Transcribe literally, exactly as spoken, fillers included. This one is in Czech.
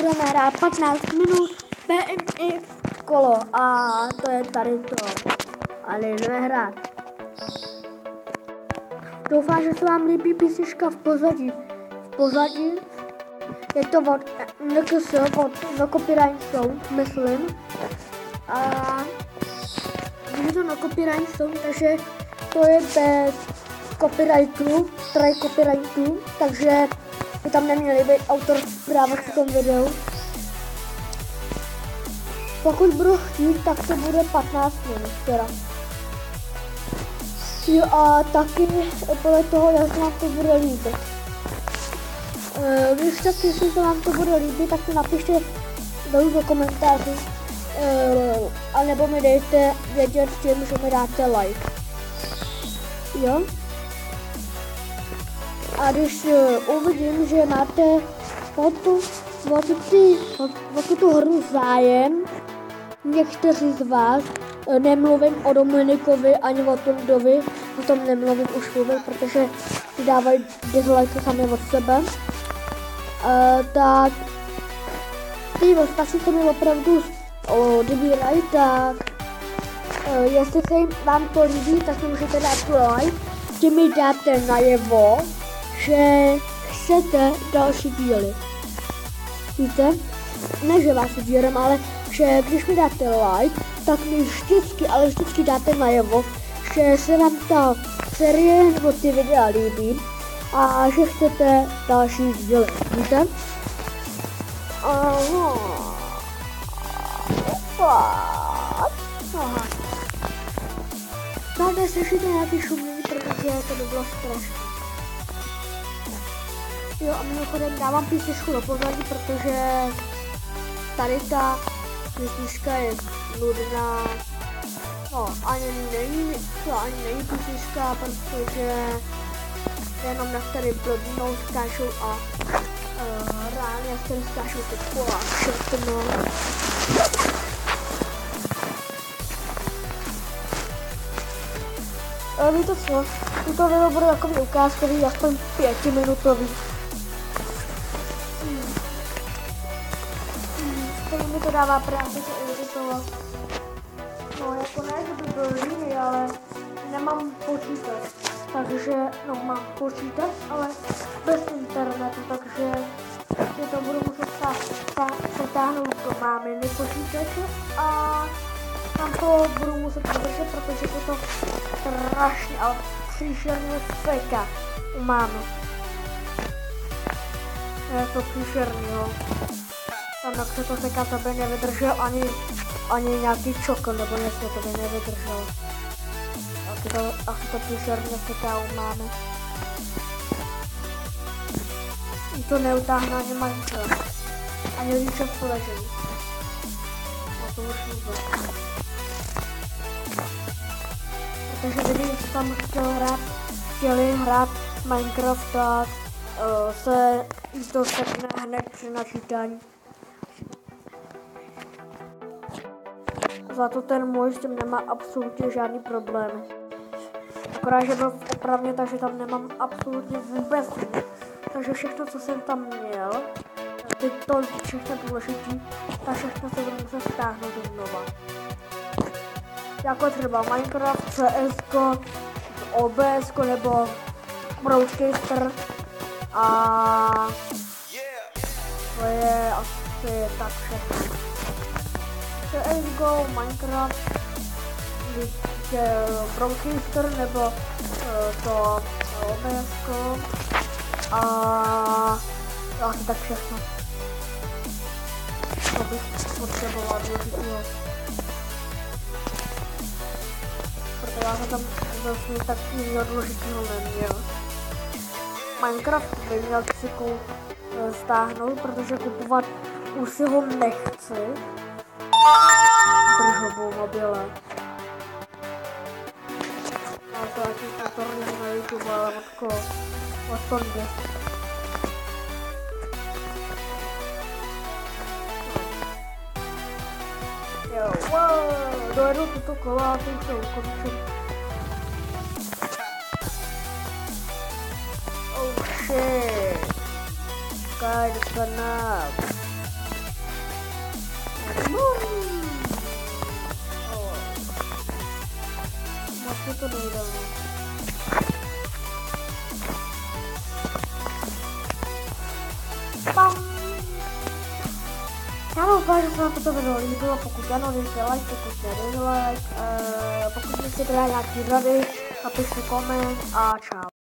budeme hrát patnáct minut P M I kolo a to je tady to. Ale jdeme hrát. Doufám, že se vám líbí písnička v pozadí. V pozadí je to od N K S, od No Copyright Sound, myslím. A je to No Copyright Sound, takže to je bez copyrightu, strike copyrightu, takže by tam neměli být autorský práva v tom videu. Pokud budu chtít, tak to bude patnáct minut teda. Jo a taky podle toho, jak se vám to bude líbit. E, když tak, jestli se vám to bude líbit, tak to napište dolů do komentářů. E, a nebo mi dejte vědět tím, že mi dáte like. Jo? A když uh, uvidím, že máte o tu, o tu, ty, o, o tuto hru zájem, někteří z vás, uh, nemluvím o Dominikovi ani o Tondovi, o tom nemluvím už vůbec, protože si dávají dislike sami od sebe, uh, tak ty ostatní se mi opravdu odbírají, tak uh, jestli se jim vám to líbí, tak mi můžete dát like, tím mi dáte najevo, že chcete další díly. Víte? Ne, že vás udírám, ale že když mi dáte like, tak mi vždycky, ale vždycky dáte najevo, že se vám ta série nebo ty videa líbí a že chcete další díly. Víte? Aha. Aha. Tady slyšíte nějaký šumění, protože to by bylo strašné. Jo a mimochodem dávám písničku do pozadí, protože tady ta písnička je nudná. No ani není, to ani není písnička, protože jenom na tady blbnou skáčou a uh, reálně na tady skáčou ty kola všechno. Ale víte co, tuto video bude takový ukázkový, aspoň pětiminutový. To mi to dává práci se editovat. No jako ne, že by byl líný, ale nemám počítač. Takže, no mám počítač, ale bez internetu, takže si to budu muset přetáhnout do máminy počítače a tam to budu muset vydržet, protože je to strašně, ale příšerně feka u mámy. Je to příšerný, jo. Tam jak se to seká, to by nevydržel ani, ani nějaký čokl, nebo něco, to by nevydržel. Asi to, asi to příšerně seká u mámy. I to neutáhne ani manžel. Ani rýče v poležení. No to už vůbec. Protože když tam chtěl hrát, chtěli hrát Minecraft, tak uh, se to sekne hned při načítání. Za to ten můj s tím nemá absolutně žádný problém. Akorát, že byl v opravně, takže tam nemám absolutně vůbec nic. Takže všechno, co jsem tam měl, ty to všechno důležitý, tak všechno se to musím stáhnout znova. Jako třeba Minecraft, C S ko, O B S ko nebo Broadcaster a to je asi tak všechno. C S go, Minecraft, Broadcaster nebo uh, to O B S ko a asi tak všechno. To bych potřeboval důležitýho. Protože já jsem tam vlastně tak nic důležitýho neměl. Minecraft by měl si stáhnout, protože kupovat už si ho nechci. Držovou mobile. Mám to jaký autorní na YouTube, ale od koho? Od Tondy. Jo, wow, dojedu tuto kolo a tím se ukončím. Oh shit. Guys, it's enough. Moc to nejde. Pam! Já doufám, že se vám toto video líbilo, pokud ano, dejte like, pokud ne, dejte like, uh, pokud byste teda nějaký rady, napište koment a čau.